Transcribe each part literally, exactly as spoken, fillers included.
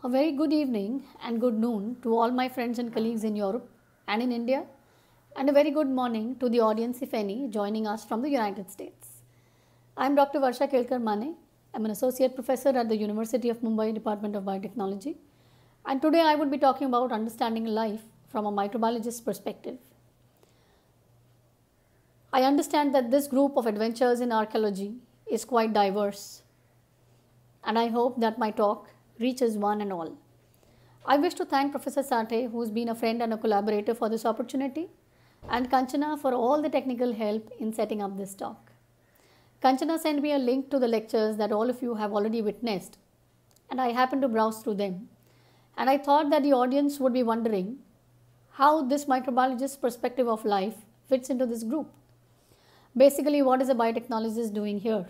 A very good evening and good noon to all my friends and colleagues in Europe and in India, and a very good morning to the audience, if any, joining us from the United States. I am Doctor Varsha Kelkar Mane. I am an associate professor at the University of Mumbai Department of Biotechnology, and today I would be talking about understanding life from a microbiologist's perspective. I understand that this group of adventures in archaeology is quite diverse, and I hope that my talk reaches one and all. I wish to thank Professor Sathe, who has been a friend and a collaborator for this opportunity, and Kanchana for all the technical help in setting up this talk. Kanchana sent me a link to the lectures that all of you have already witnessed, and I happened to browse through them. And I thought that the audience would be wondering how this microbiologist's perspective of life fits into this group. Basically, what is a biotechnologist doing here?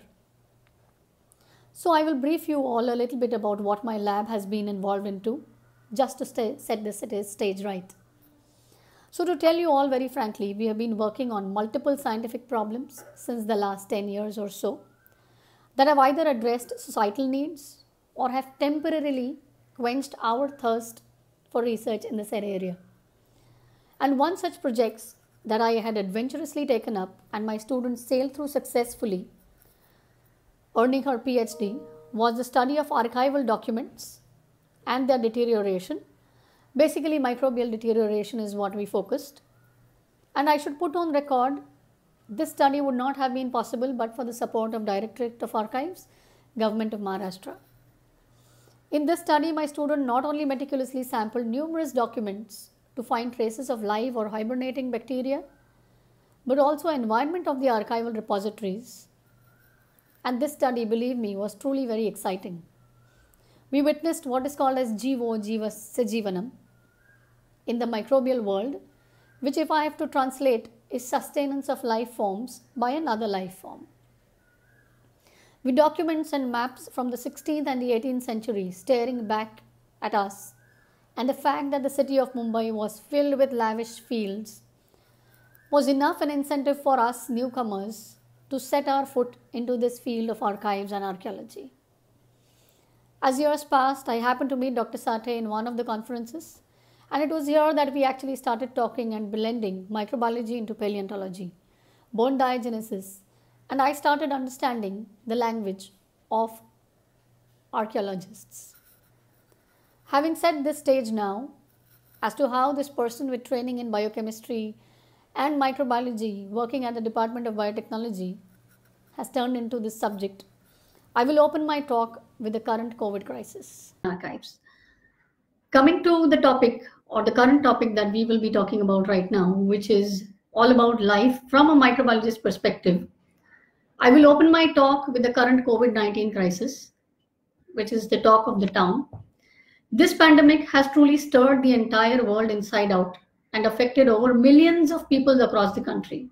So I will brief you all a little bit about what my lab has been involved into, just to stay, set this stage right. So to tell you all very frankly, we have been working on multiple scientific problems since the last ten years or so that have either addressed societal needs or have temporarily quenched our thirst for research in the said area. And one such project that I had adventurously taken up and my students sailed through successfully, earning her PhD, was the study of archival documents and their deterioration. Basically, microbial deterioration is what we focused. And I should put on record, this study would not have been possible but for the support of Directorate of Archives, Government of Maharashtra. In this study, my student not only meticulously sampled numerous documents to find traces of live or hibernating bacteria, but also environment of the archival repositories. And this study, believe me, was truly very exciting. We witnessed what is called as Jivo Jiva Sajivanam in the microbial world, which if I have to translate is sustenance of life forms by another life form. With documents and maps from the sixteenth and the eighteenth century staring back at us, and the fact that the city of Mumbai was filled with lavish fields was enough an incentive for us newcomers to set our foot into this field of archives and archaeology. As years passed, I happened to meet Doctor Sathe in one of the conferences, and it was here that we actually started talking and blending microbiology into paleontology, bone diagenesis, and I started understanding the language of archaeologists. Having set this stage now, as to how this person with training in biochemistry and microbiology working at the Department of Biotechnology has turned into this subject, I will open my talk with the current COVID crisis. Archives. Coming to the topic or the current topic that we will be talking about right now, which is all about life from a microbiologist perspective, I will open my talk with the current COVID nineteen crisis, which is the talk of the town. This pandemic has truly stirred the entire world inside out and affected over millions of people across the country.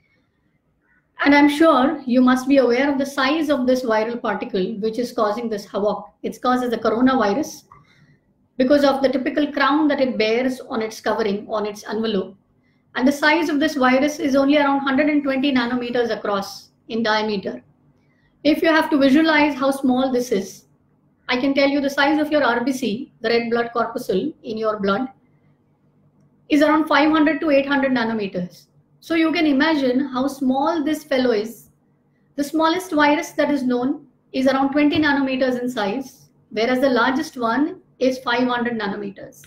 And I'm sure you must be aware of the size of this viral particle which is causing this havoc. It's caused as the coronavirus because of the typical crown that it bears on its covering, on its envelope. And the size of this virus is only around one hundred twenty nanometers across in diameter. If you have to visualize how small this is, I can tell you the size of your R B C, the red blood corpuscle in your blood, is around five hundred to eight hundred nanometers. So you can imagine how small this fellow is. The smallest virus that is known is around twenty nanometers in size, whereas the largest one is five hundred nanometers.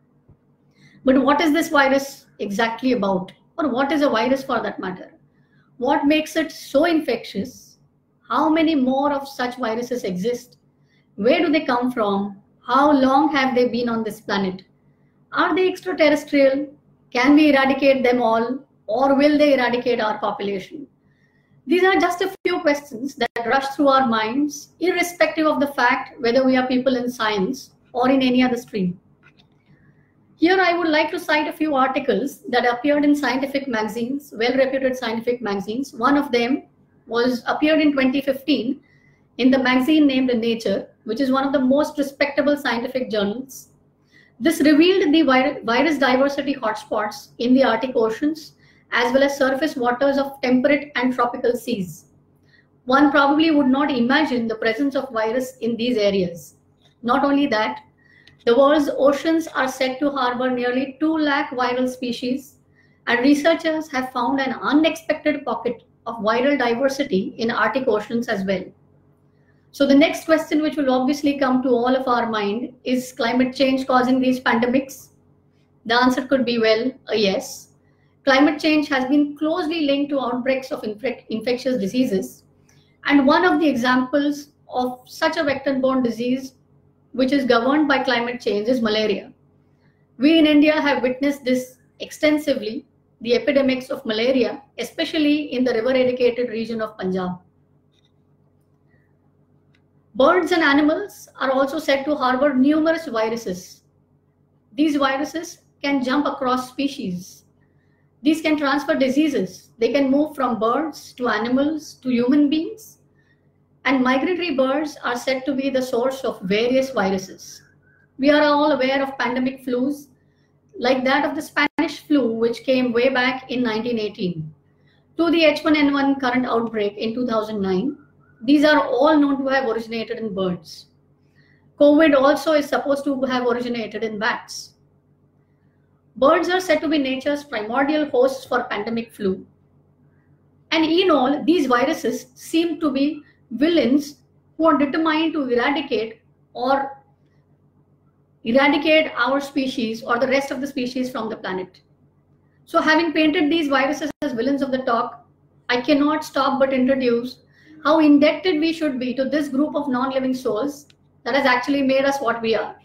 But what is this virus exactly about? Or what is a virus for that matter? What makes it so infectious? How many more of such viruses exist? Where do they come from? How long have they been on this planet? Are they extraterrestrial? Can we eradicate them all? Or will they eradicate our population? These are just a few questions that rush through our minds, irrespective of the fact whether we are people in science or in any other stream. Here I would like to cite a few articles that appeared in scientific magazines, well-reputed scientific magazines. One of them was appeared in twenty fifteen in the magazine named Nature, which is one of the most respectable scientific journals. This revealed the virus diversity hotspots in the Arctic oceans as well as surface waters of temperate and tropical seas. One probably would not imagine the presence of virus in these areas. Not only that, The world's oceans are said to harbor nearly two lakh viral species, and researchers have found an unexpected pocket of viral diversity in Arctic oceans as well. So the next question, which will obviously come to all of our mind, is climate change causing these pandemics? The answer could be, well, a yes. Climate change has been closely linked to outbreaks of infec infectious diseases. And one of the examples of such a vector-borne disease which is governed by climate change is malaria. We in India have witnessed this extensively, the epidemics of malaria, especially in the river-irrigated region of Punjab. Birds and animals are also said to harbor numerous viruses. These viruses can jump across species. These can transfer diseases. They can move from birds to animals to human beings. And migratory birds are said to be the source of various viruses. We are all aware of pandemic flus, like that of the Spanish flu, which came way back in nineteen eighteen, to the H one N one current outbreak in two thousand nine. These are all known to have originated in birds. COVID also is supposed to have originated in bats. Birds are said to be nature's primordial hosts for pandemic flu. And in all, these viruses seem to be villains who are determined to eradicate or eradicate our species or the rest of the species from the planet. So having painted these viruses as villains of the talk, I cannot stop but introduce how indebted we should be to this group of non-living souls that has actually made us what we are.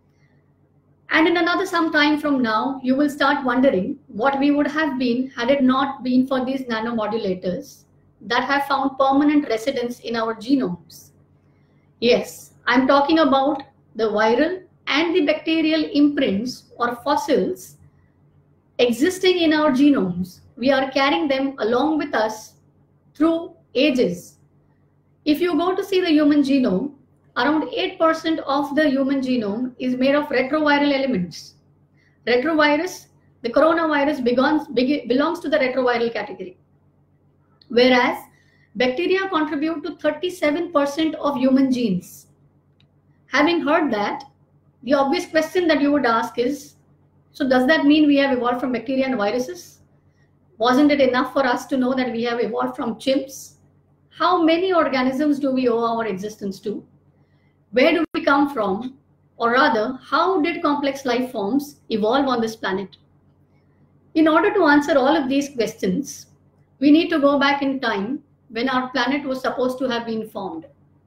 And in another some time from now, you will start wondering what we would have been had it not been for these nanomodulators that have found permanent residence in our genomes. Yes, I'm talking about the viral and the bacterial imprints or fossils existing in our genomes. We are carrying them along with us through ages. If you go to see the human genome, around eight percent of the human genome is made of retroviral elements. Retrovirus, the coronavirus begins, be, belongs to the retroviral category. Whereas bacteria contribute to thirty-seven percent of human genes. Having heard that, the obvious question that you would ask is, so does that mean we have evolved from bacteria and viruses? Wasn't it enough for us to know that we have evolved from chimps? How many organisms do we owe our existence to? Where do we come from? Or rather, how did complex life forms evolve on this planet? In order to answer all of these questions, we need to go back in time when our planet was supposed to have been formed.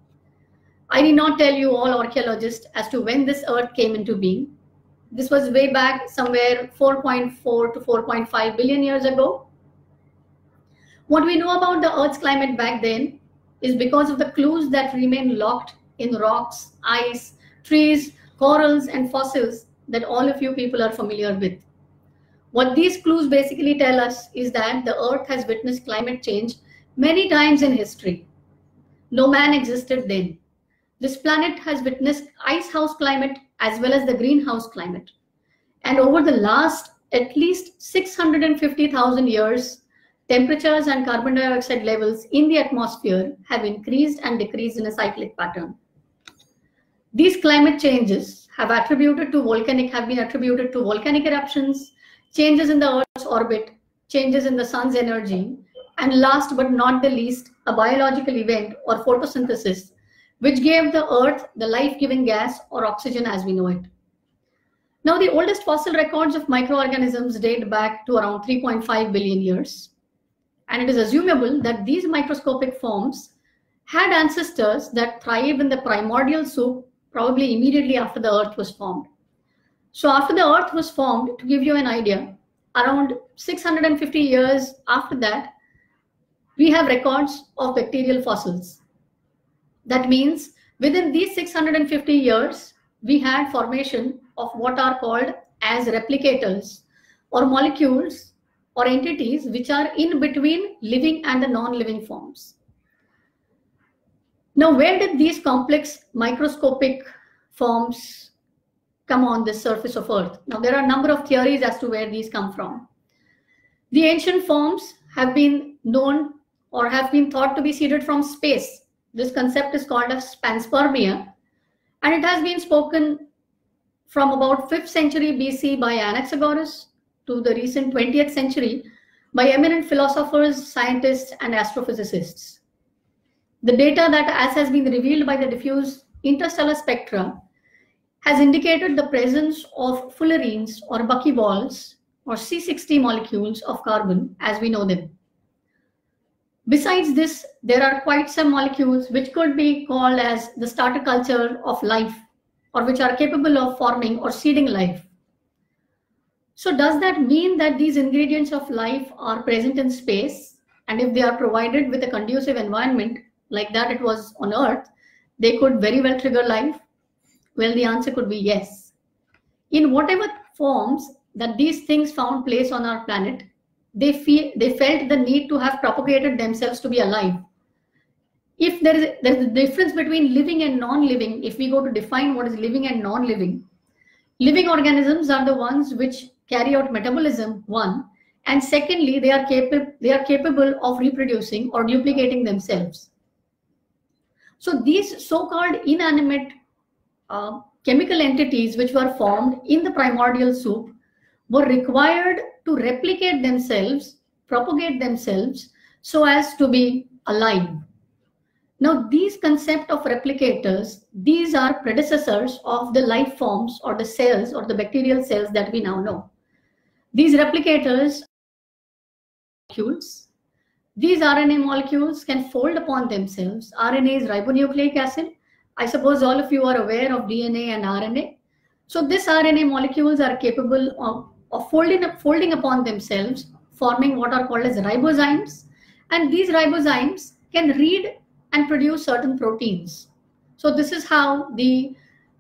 I need not tell you all archaeologists as to when this earth came into being. This was way back somewhere four point four to four point five billion years ago. What we know about the earth's climate back then is because of the clues that remain locked in rocks, ice, trees, corals, and fossils that all of you people are familiar with. What these clues basically tell us is that the earth has witnessed climate change many times in history. No man existed then. This planet has witnessed ice house climate as well as the greenhouse climate. And over the last at least six hundred fifty thousand years, temperatures and carbon dioxide levels in the atmosphere have increased and decreased in a cyclic pattern. These climate changes have attributed to volcanic have been attributed to volcanic eruptions, changes in the Earth's orbit, changes in the sun's energy, and last but not the least, a biological event or photosynthesis, which gave the Earth the life-giving gas or oxygen as we know it. Now, the oldest fossil records of microorganisms date back to around three point five billion years. And it is assumable that these microscopic forms had ancestors that thrived in the primordial soup, probably immediately after the Earth was formed. So after the Earth was formed, to give you an idea, around six hundred fifty years after that, we have records of bacterial fossils. That means within these six hundred fifty years, we had formation of what are called as replicators or molecules or entities which are in between living and the non-living forms. Now, where did these complex microscopic forms come on the surface of Earth? Now, there are a number of theories as to where these come from. The ancient forms have been known or have been thought to be seeded from space. This concept is called as panspermia, and it has been spoken from about fifth century B C by Anaxagoras to the recent twentieth century by eminent philosophers, scientists, and astrophysicists. The data that, as has been revealed by the diffuse interstellar spectra, has indicated the presence of fullerenes or buckyballs or C sixty molecules of carbon as we know them. Besides this, there are quite some molecules which could be called as the starter culture of life, or which are capable of forming or seeding life. So does that mean that these ingredients of life are present in space, and if they are provided with a conducive environment like that it was on Earth, they could very well trigger life? Well, the answer could be yes. In whatever forms that these things found place on our planet, they feel they felt the need to have propagated themselves to be alive. If there is there is a difference between living and non-living, if we go to define what is living and non-living, living organisms are the ones which carry out metabolism, one, and secondly, they are capable they are capable of reproducing or duplicating themselves. So these so-called inanimate uh, chemical entities which were formed in the primordial soup were required to replicate themselves, propagate themselves, so as to be alive. Now, these concept of replicators, these are predecessors of the life forms or the cells or the bacterial cells that we now know. These replicators are molecules. These R N A molecules can fold upon themselves. R N A is ribonucleic acid. I suppose all of you are aware of D N A and R N A. So these R N A molecules are capable of of folding, folding upon themselves, forming what are called as ribozymes. And these ribozymes can read and produce certain proteins. So this is how the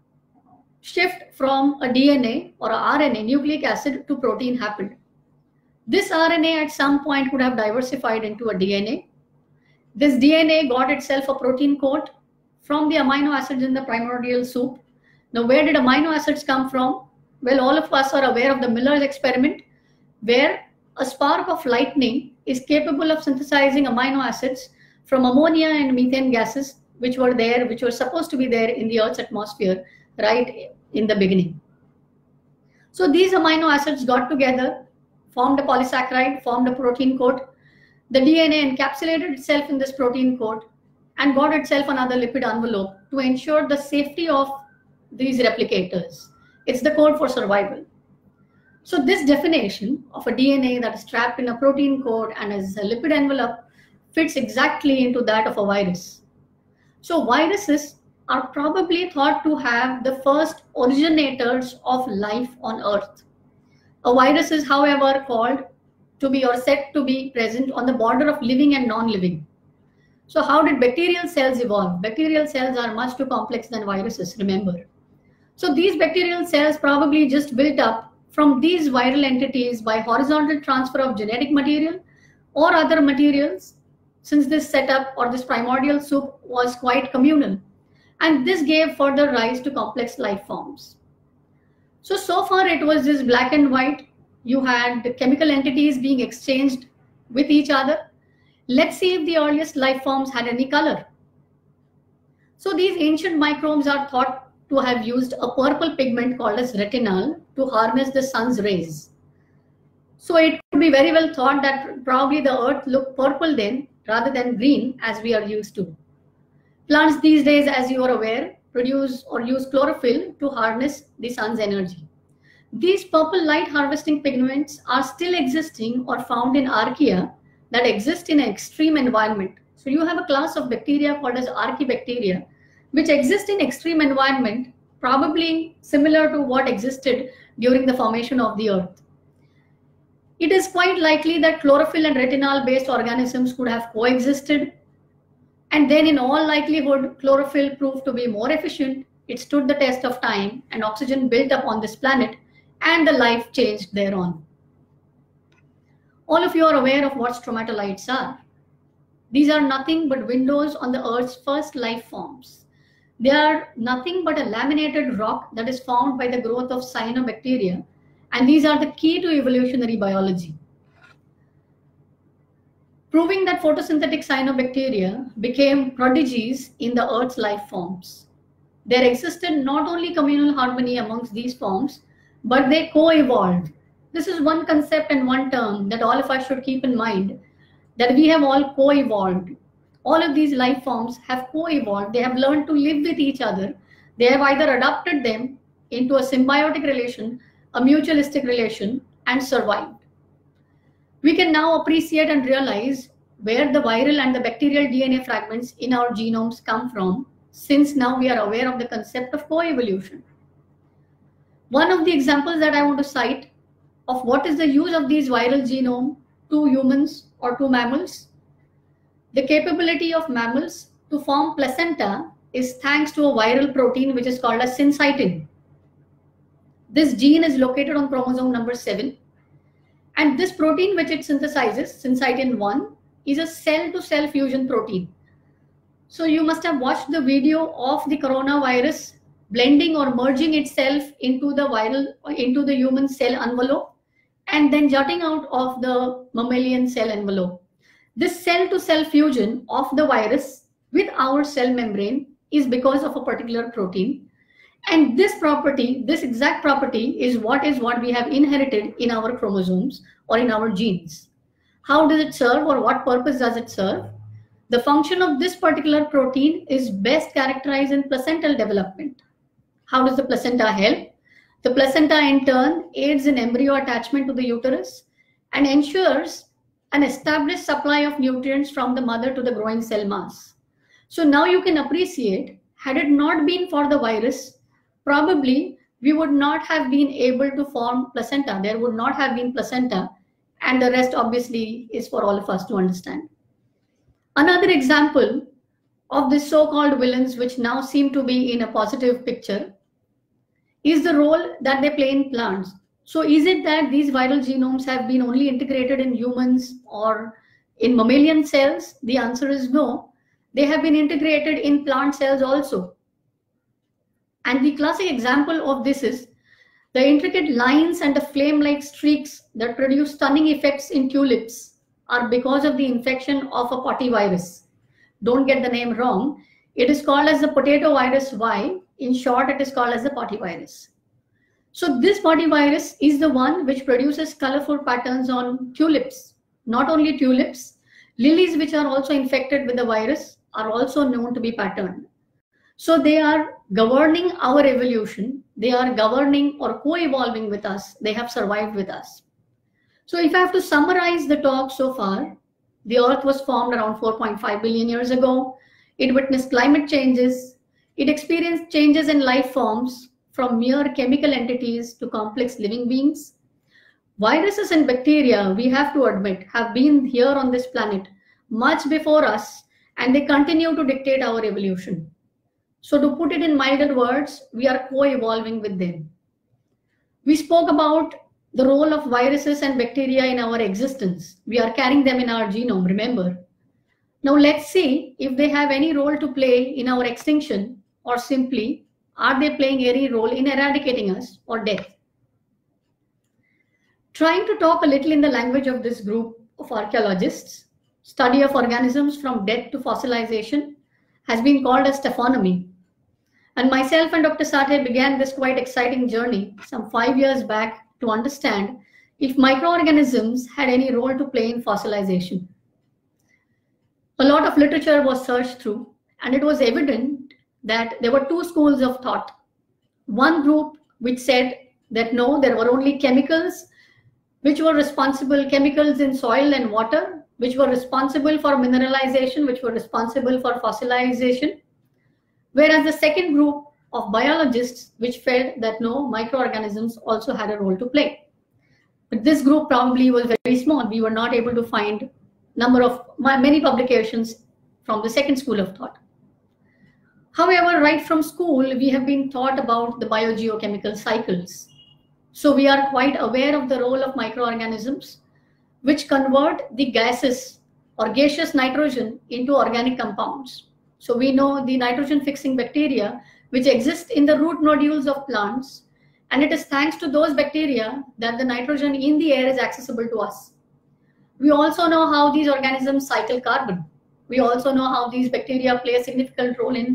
shift from a D N A or a R N A, nucleic acid, to protein happened. This R N A at some point would have diversified into a D N A. This D N A got itself a protein coat from the amino acids in the primordial soup. Now, where did amino acids come from? Well, all of us are aware of the Miller's experiment, where a spark of lightning is capable of synthesizing amino acids from ammonia and methane gases, which were there, which were supposed to be there in the Earth's atmosphere right in the beginning. So these amino acids got together, formed a polysaccharide, formed a protein coat. The D N A encapsulated itself in this protein coat and got itself another lipid envelope to ensure the safety of these replicators. It's the code for survival. So this definition of a D N A that is trapped in a protein coat and as a lipid envelope fits exactly into that of a virus. So viruses are probably thought to have the first originators of life on Earth. A virus is, however, called to be or said to be present on the border of living and non-living. So how did bacterial cells evolve? Bacterial cells are much too complex than viruses, remember. So these bacterial cells probably just built up from these viral entities by horizontal transfer of genetic material or other materials, since this setup or this primordial soup was quite communal. And this gave further rise to complex life forms. So, so far it was just black and white. You had the chemical entities being exchanged with each other. Let's see if the earliest life forms had any color. So these ancient microbes are thought to have used a purple pigment called as retinal to harness the sun's rays. So it could be very well thought that probably the earth looked purple then rather than green as we are used to. Plants these days, as you are aware, produce or use chlorophyll to harness the sun's energy. These purple light harvesting pigments are still existing or found in archaea that exist in an extreme environment. So you have a class of bacteria called as archaebacteria, which exist in extreme environment, probably similar to what existed during the formation of the earth. It is quite likely that chlorophyll and retinal-based organisms could have coexisted. And then in all likelihood, chlorophyll proved to be more efficient. It stood the test of time and oxygen built up on this planet and the life changed thereon. All of you are aware of what stromatolites are. These are nothing but windows on the Earth's first life forms. They are nothing but a laminated rock that is formed by the growth of cyanobacteria, and these are the key to evolutionary biology. Proving that photosynthetic cyanobacteria became prodigies in the Earth's life forms. There existed not only communal harmony amongst these forms, but they co-evolved. This is one concept and one term that all of us should keep in mind, that we have all co-evolved. All of these life forms have co-evolved. They have learned to live with each other. They have either adopted them into a symbiotic relation, a mutualistic relation, and survived. We can now appreciate and realize where the viral and the bacterial D N A fragments in our genomes come from, since now we are aware of the concept of co-evolution. One of the examples that I want to cite of what is the use of these viral genome to humans or to mammals, the capability of mammals to form placenta is thanks to a viral protein which is called as syncytin. This gene is located on chromosome number seven, and this protein which it synthesizes, syncytin one, is a cell-to-cell fusion protein. So you must have watched the video of the coronavirus blending or merging itself into the viral, into the human cell envelope, and then jutting out of the mammalian cell envelope. This cell-to-cell fusion of the virus with our cell membrane is because of a particular protein. And this property, this exact property is what is what we have inherited in our chromosomes or in our genes. How does it serve, or what purpose does it serve? The function of this particular protein is best characterized in placental development. How does the placenta help? The placenta in turn aids in embryo attachment to the uterus and ensures an established supply of nutrients from the mother to the growing cell mass. So now you can appreciate, had it not been for the virus, probably we would not have been able to form placenta. There would not have been placenta, and the rest obviously is for all of us to understand. Another example of this so-called villains, which now seem to be in a positive picture, is the role that they play in plants. So is it that these viral genomes have been only integrated in humans or in mammalian cells? The answer is no. They have been integrated in plant cells also. And the classic example of this is the intricate lines and the flame-like streaks that produce stunning effects in tulips are because of the infection of a potty virus. Don't get the name wrong. It is called as the potato virus Y. In short, it is called as the potty virus. So this potty virus is the one which produces colorful patterns on tulips. Not only tulips, lilies which are also infected with the virus are also known to be patterned. So they are governing our evolution. They are governing or co-evolving with us. They have survived with us. So if I have to summarize the talk so far, the Earth was formed around four point five billion years ago. It witnessed climate changes. It experienced changes in life forms from mere chemical entities to complex living beings. Viruses and bacteria, we have to admit, have been here on this planet much before us, and they continue to dictate our evolution. So to put it in milder words, we are co-evolving with them. We spoke about the role of viruses and bacteria in our existence. We are carrying them in our genome, remember. Now let's see if they have any role to play in our extinction, or simply, are they playing any role in eradicating us or death? Trying to talk a little in the language of this group of archaeologists, study of organisms from death to fossilization has been called as taphonomy. And myself and Doctor Sathe began this quite exciting journey some five years back to understand if microorganisms had any role to play in fossilization. A lot of literature was searched through, and it was evident that there were two schools of thought. One group which said that no, there were only chemicals which were responsible, chemicals in soil and water, which were responsible for mineralization, which were responsible for fossilization. Whereas the second group of biologists which felt that no, microorganisms also had a role to play. But this group probably was very small. We were not able to find number of many publications from the second school of thought. However, right from school, we have been taught about the biogeochemical cycles. So we are quite aware of the role of microorganisms, which convert the gases or gaseous nitrogen into organic compounds. So we know the nitrogen-fixing bacteria, which exist in the root nodules of plants, and it is thanks to those bacteria that the nitrogen in the air is accessible to us. We also know how these organisms cycle carbon. We also know how these bacteria play a significant role in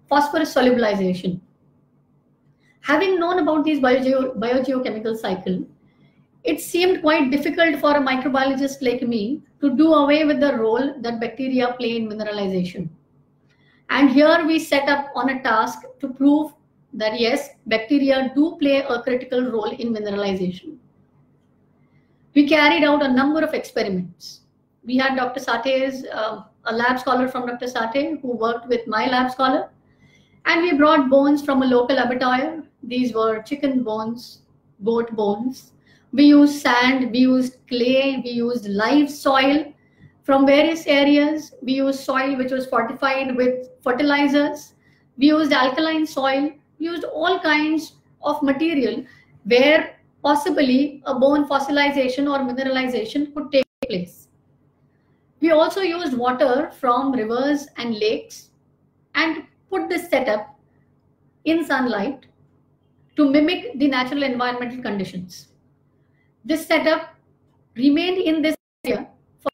phosphorus solubilization. Having known about these biogeo biogeochemical cycle, it seemed quite difficult for a microbiologist like me to do away with the role that bacteria play in mineralization. And here we set up on a task to prove that yes, bacteria do play a critical role in mineralization. We carried out a number of experiments. We had Doctor Sate's, uh, a lab scholar from Doctor Sate who worked with my lab scholar, and we brought bones from a local abattoir. These were chicken bones, goat bones. We used sand, we used clay, we used live soil from various areas. We used soil which was fortified with fertilizers. We used alkaline soil. We used all kinds of material where possibly a bone fossilization or mineralization could take place. We also used water from rivers and lakes and put this setup in sunlight to mimic the natural environmental conditions. This setup remained in this area for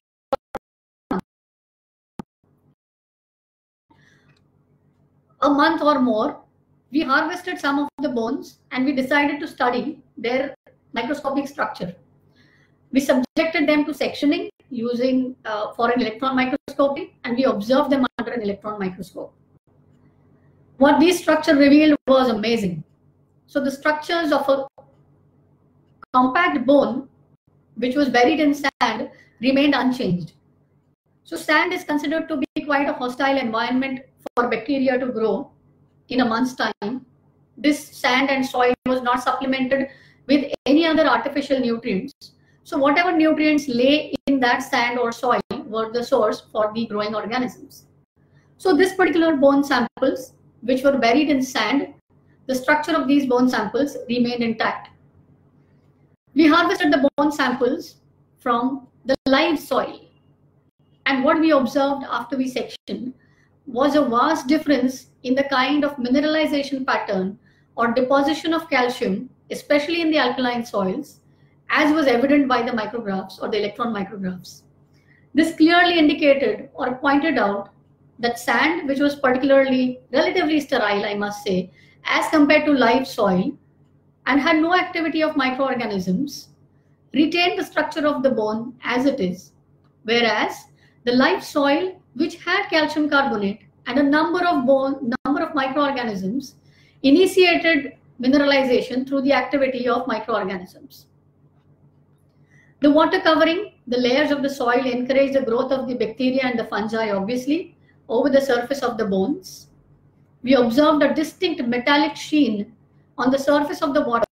a month or more. We harvested some of the bones and we decided to study their microscopic structure. We subjected them to sectioning using uh, for an electron microscopy, and we observed them under an electron microscope. What these structures revealed was amazing. So the structures of a compact bone, which was buried in sand, remained unchanged. So sand is considered to be quite a hostile environment for bacteria to grow in a month's time. This sand and soil was not supplemented with any other artificial nutrients. So whatever nutrients lay in that sand or soil were the source for the growing organisms. So this particular bone samples, which were buried in sand, the structure of these bone samples remained intact. We harvested the bone samples from the live soil. And what we observed after we sectioned was a vast difference in the kind of mineralization pattern or deposition of calcium, especially in the alkaline soils, as was evident by the micrographs or the electron micrographs. This clearly indicated or pointed out that sand, which was particularly relatively sterile, I must say, as compared to live soil, and had no activity of microorganisms, retained the structure of the bone as it is, whereas the live soil, which had calcium carbonate and a number of bone, number of microorganisms, initiated mineralization through the activity of microorganisms. The water covering the layers of the soil encouraged the growth of the bacteria and the fungi, obviously, over the surface of the bones. We observed a distinct metallic sheen on the surface of the water,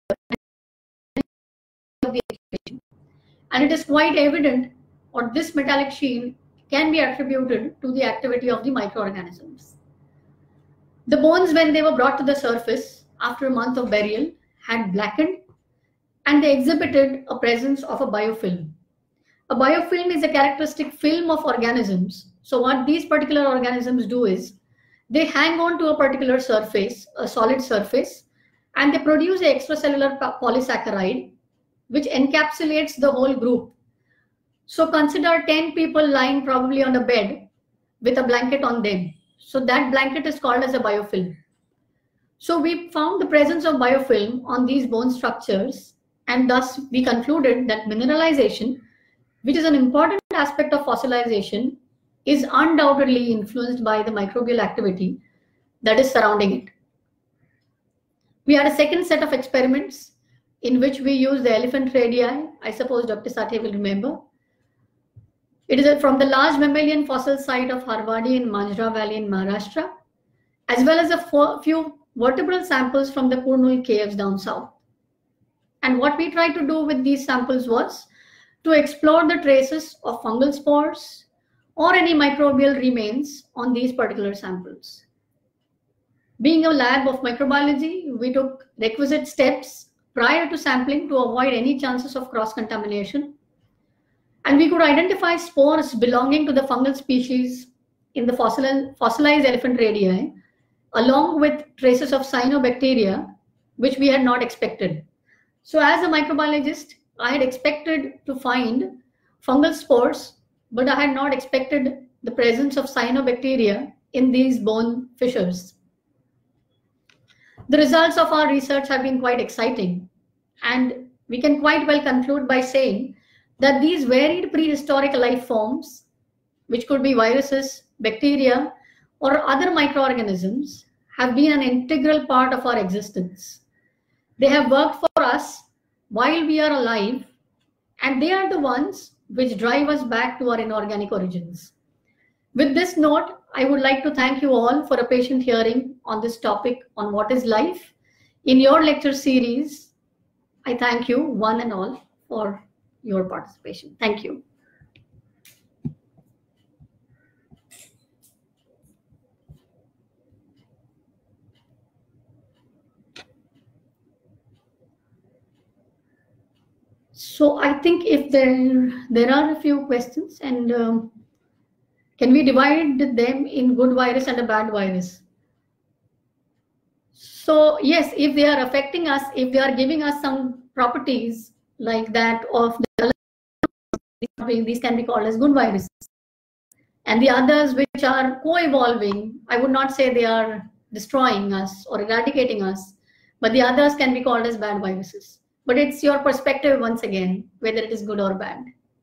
and it is quite evident, or this metallic sheen can be attributed to the activity of the microorganisms. The bones, when they were brought to the surface after a month of burial, had blackened and they exhibited a presence of a biofilm. A biofilm is a characteristic film of organisms. So what these particular organisms do is they hang on to a particular surface, a solid surface, and they produce an extracellular polysaccharide which encapsulates the whole group. So consider ten people lying probably on a bed with a blanket on them. So that blanket is called as a biofilm. So we found the presence of biofilm on these bone structures, and thus we concluded that mineralization, which is an important aspect of fossilization, is undoubtedly influenced by the microbial activity that is surrounding it. We had a second set of experiments in which we used the elephant radii. I suppose Doctor Sate will remember. It is from the large mammalian fossil site of Harvadi in Manjra Valley in Maharashtra, as well as a few vertebral samples from the Kurnul caves down south. And what we tried to do with these samples was to explore the traces of fungal spores or any microbial remains on these particular samples. Being a lab of microbiology, we took requisite steps prior to sampling to avoid any chances of cross-contamination. And we could identify spores belonging to the fungal species in the fossil, fossilized elephant radii, along with traces of cyanobacteria, which we had not expected. So as a microbiologist, I had expected to find fungal spores, but I had not expected the presence of cyanobacteria in these bone fissures. The results of our research have been quite exciting, and we can quite well conclude by saying that these varied prehistoric life forms, which could be viruses, bacteria, or other microorganisms, have been an integral part of our existence. They have worked for us while we are alive, and they are the ones which drive us back to our inorganic origins. With this note, I would like to thank you all for a patient hearing on this topic on what is life. In your lecture series, I thank you one and all for your participation. Thank you. So I think if there, there are a few questions, and um, can we divide them in good virus and a bad virus? So yes, if they are affecting us, if they are giving us some properties like that of the, these can be called as good viruses. And the others which are co-evolving, I would not say they are destroying us or eradicating us, but the others can be called as bad viruses. But it's your perspective once again, whether it is good or bad.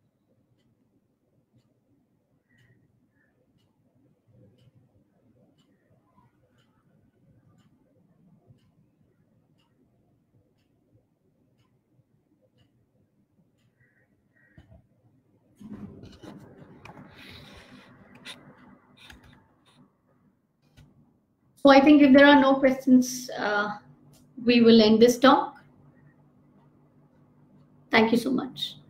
So I think if there are no questions, uh, we will end this talk. Thank you so much.